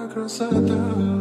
красота.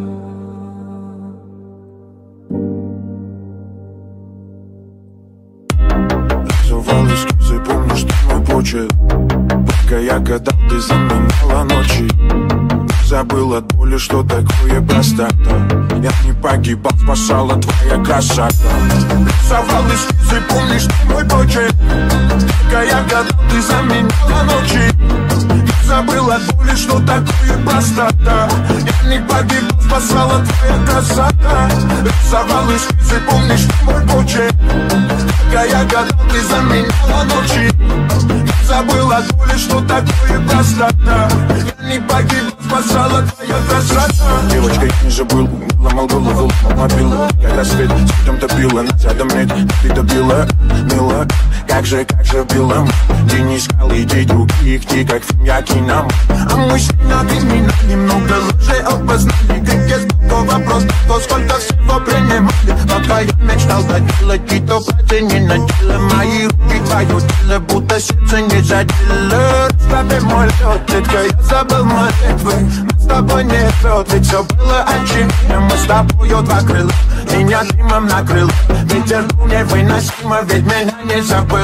Рисовал эскизы, помню, что мой почерк. Пока я гадал, ты заменяла ночи. Забыл от боли, что такое простота. Я не погибал, спасала твоя красота. Рисовал эскизы, помнишь, что мой почерк. Пока я гадал, ты заменяла ночи. Забыл от боли, что такое простота. Я не погибал, спасала твоя красота. Рисовал эскизы, помнишь, что мой почерк. Пока я гадал, ты заменяла ночи. Забыл от боли, что такое простота. Я не погибал, спасала твоя красота. Девочка, я не забыл, ломал голову, ломал мобилу. Я рассвет с путем добила, рядом нет, ты добила. Мила, как же била. Ты не искал идей других, ты как фильм, я кином. А мужчина, ты меня немного лучше опознали. Как я задал вопрос, то сколько всего принимали. Пока я мечтал доделать, ты то платье не надела. Мои руки, твое тело, будто сердце не задела. С тобой мой лед, детка, я забыл молитвы. Мы с тобой не лед, ведь все было очевидно. Мы с тобою два крыла, меня дымом накрыло. Ветер дул невыносимо, ведь меня не забыла.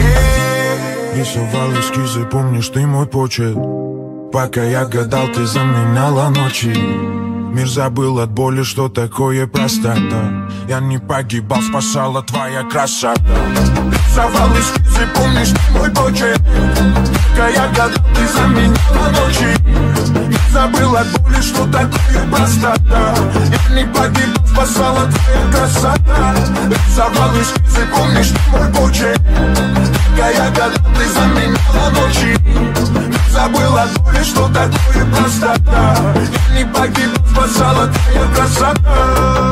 Рисовал эскизы, помнишь, ты мой почерк. Пока я гадал, ты заменяла ночи. Мир забыл от боли, что такое простота. Я не погибал, спасала твоя красота. Рисовал эскизы, помнишь, ты мой почерк. Пока я гадал, ты заменяла ночи. Мир забыл от боли, что такое простота. Я не погибал, спасала твоя красота. Рисовал эскизы, помнишь, ты мой почерк. Пока я гадал, ты заменяла ночи. Забыл от боли, что такое простота. Я не погибал, спасала твоя красота.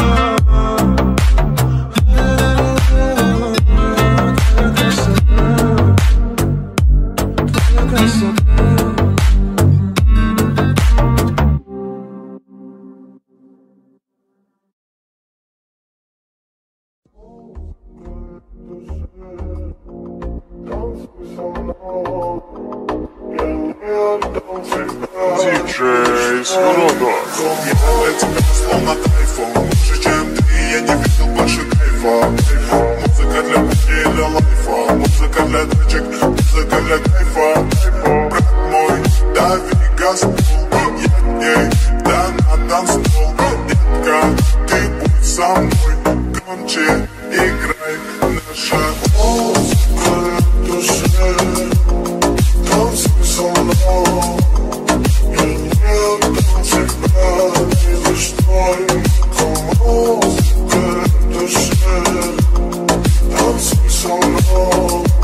Диджей Рода. Я для тебя словно кайфом. Лучше, чем ты, я не видел больше кайфа. Музыка для пути и для лайфа. Музыка для тачек, музыка для кайфа. Брат мой, дави газ, я ней, да на танцпол. Детка, ты будь со мной, громче играй наша музыка для души. Танцуй со мной. Музыка в душе, танцуй со мной.